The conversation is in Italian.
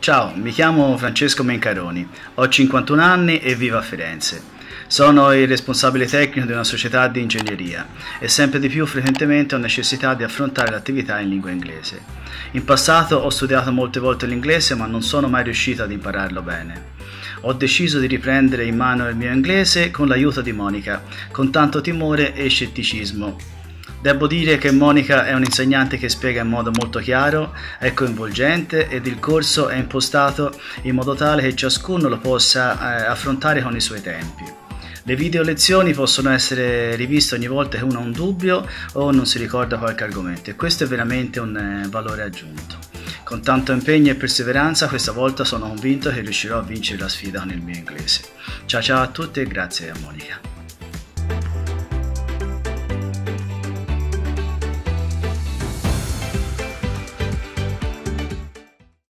Ciao, mi chiamo Francesco Mencaroni, ho 51 anni e vivo a Firenze. Sono il responsabile tecnico di una società di ingegneria e sempre di più frequentemente ho necessità di affrontare l'attività in lingua inglese. In passato ho studiato molte volte l'inglese ma non sono mai riuscito ad impararlo bene. Ho deciso di riprendere in mano il mio inglese con l'aiuto di Monica, con tanto timore e scetticismo. Devo dire che Monica è un'insegnante che spiega in modo molto chiaro, è coinvolgente ed il corso è impostato in modo tale che ciascuno lo possa affrontare con i suoi tempi. Le video lezioni possono essere riviste ogni volta che uno ha un dubbio o non si ricorda qualche argomento e questo è veramente un valore aggiunto. Con tanto impegno e perseveranza questa volta sono convinto che riuscirò a vincere la sfida con il mio inglese. Ciao ciao a tutti e grazie a Monica.